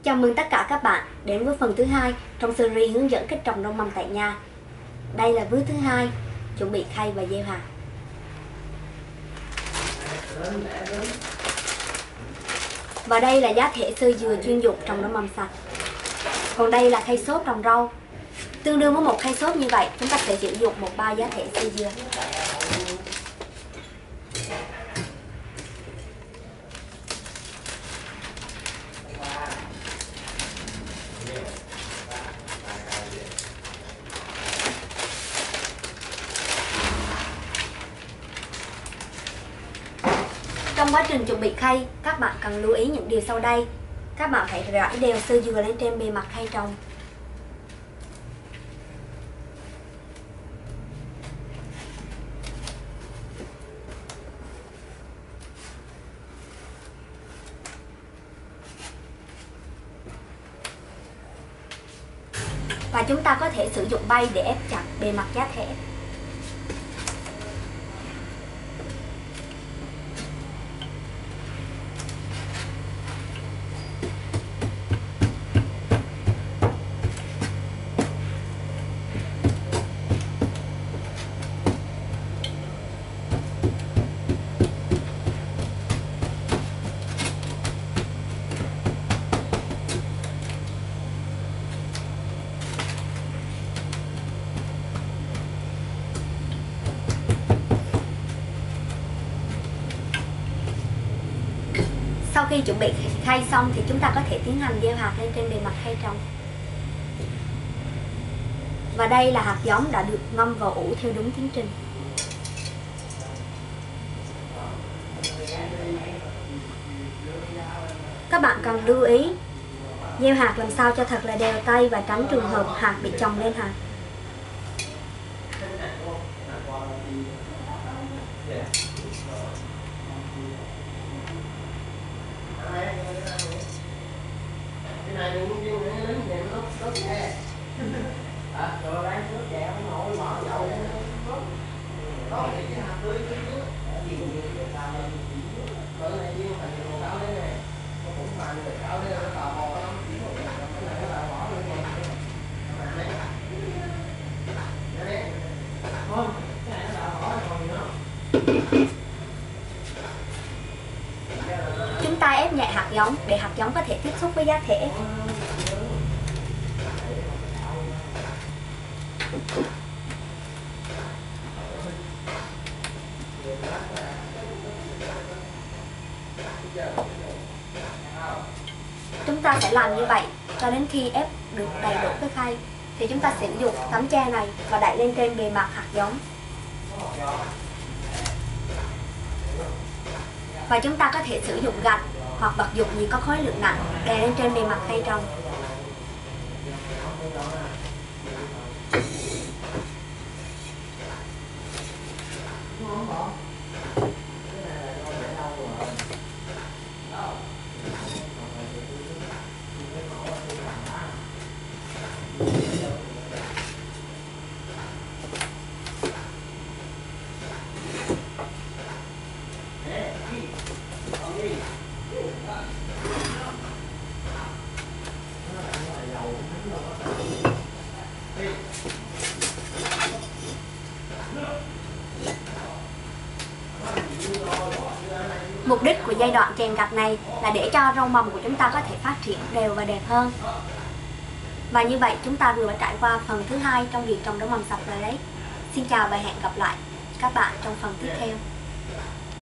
Chào mừng tất cả các bạn đến với phần thứ hai trong series hướng dẫn cách trồng rau mầm tại nhà. Đây là bước thứ hai, chuẩn bị khay và gieo hạt. Và đây là giá thể sơ dừa chuyên dụng trồng rau mầm sạch. Còn đây là khay xốp trồng rau. Tương đương với một khay xốp như vậy, chúng ta sẽ sử dụng một bao giá thể sơ dừa. Trong quá trình chuẩn bị khay, các bạn cần lưu ý những điều sau đây. Các bạn phải rải đều sơ dừa lên trên bề mặt khay trồng. Và chúng ta có thể sử dụng bay để ép chặt bề mặt giá thể. Sau khi chuẩn bị khay xong thì chúng ta có thể tiến hành gieo hạt lên trên bề mặt khay trồng. Và đây là hạt giống đã được ngâm vào ủ theo đúng tiến trình. Các bạn cần lưu ý gieo hạt làm sao cho thật là đều tay và tránh trường hợp hạt bị chồng lên hạt. Chúng ta ép nhẹ hạt giống để hạt giống có thể tiếp xúc với giá thể. Chúng ta sẽ làm như vậy cho đến khi ép được đầy đủ cái khay. Thì chúng ta sẽ sử dụng tấm tre này và đậy lên trên bề mặt hạt giống. Và chúng ta có thể sử dụng gạch hoặc vật dụng gì có khối lượng nặng đè lên trên bề mặt khay trồng. Mục đích của giai đoạn chèn gạch này là để cho rau mầm của chúng ta có thể phát triển đều và đẹp hơn. Và như vậy chúng ta vừa trải qua phần thứ hai trong việc trồng rau mầm sạch rồi đấy. Xin chào và hẹn gặp lại các bạn trong phần tiếp theo.